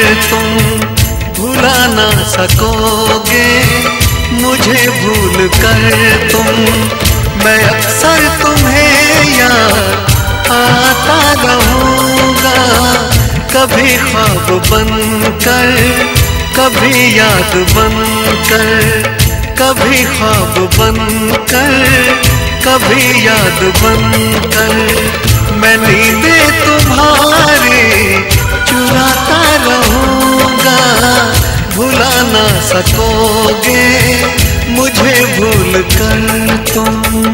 तुम भुला ना सकोगे मुझे भूल कर तुम। मैं अक्सर तुम्हें याद आता रहूँगा, कभी ख्वाब बनकर कभी याद बनकर, कभी ख्वाब बनकर कभी याद बनकर। मैं नींदें तुम्हारी चुराता रहूँगा, भुला ना सकोगे मुझे भूल कर तुम।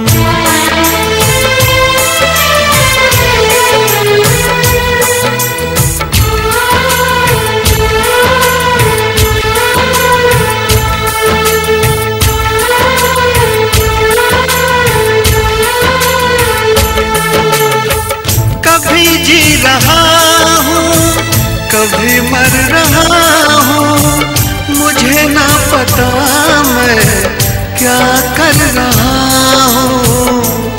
कभी जी रहा हूँ कभी मर रहा हूँ, मुझे ना पता मैं क्या कर रहा हूँ।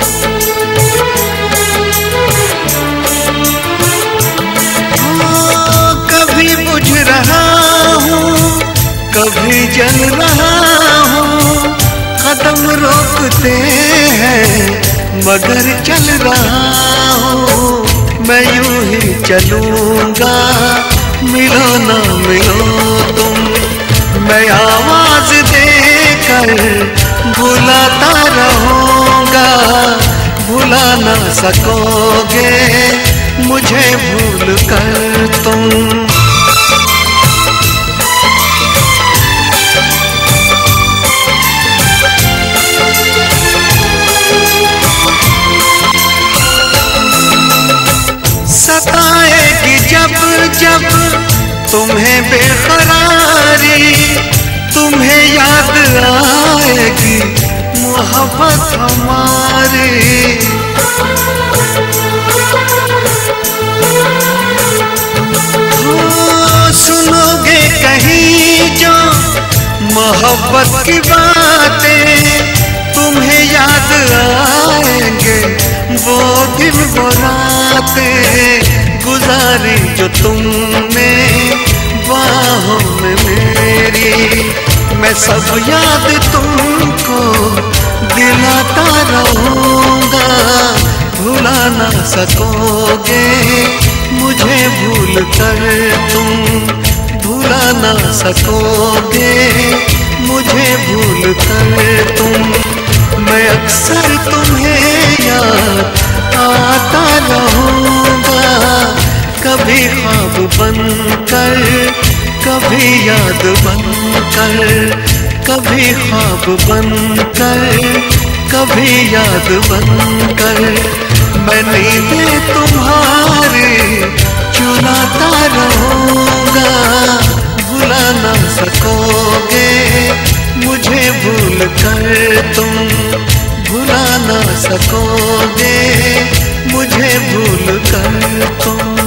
कभी बुझ रहा हूँ कभी जल रहा हूँ, कदम रोकते हैं मगर चल रहा हूँ। मैं यूं ही चलूंगा मिलो ना मिलो तुम, मैं आवाज देकर बुलाता रहूंगा, भुला ना सकोगे मुझे भूल कर तुम। सताएगी जब जब तुम्हें बेकरारी, तुम्हें याद आएगी मोहब्बत हमारी। सुनोगे कहीं जो मोहब्बत की बातें, तुम्हें याद आएंगे वो दिन वो रातें गुजारी जो तुमने बाहों में मेरी। मैं सब याद तुमको दिलाता रहूँगा, भुला ना सकोगे मुझे भूल कर तुम, भुला ना सकोगे मुझे भूल कर तुम। मैं अक्सर तुम्हें याद आता रहूँगा, कभी ख्वाब बनकर कभी याद बनकर, कभी ख्वाब बनकर कभी याद बनकर। मैं नींदें तुम्हारी चुराता रहूँगा, भुला ना सकोगे मुझे भूल कर तुम, भुला ना सकोगे मुझे भूल कर तुम।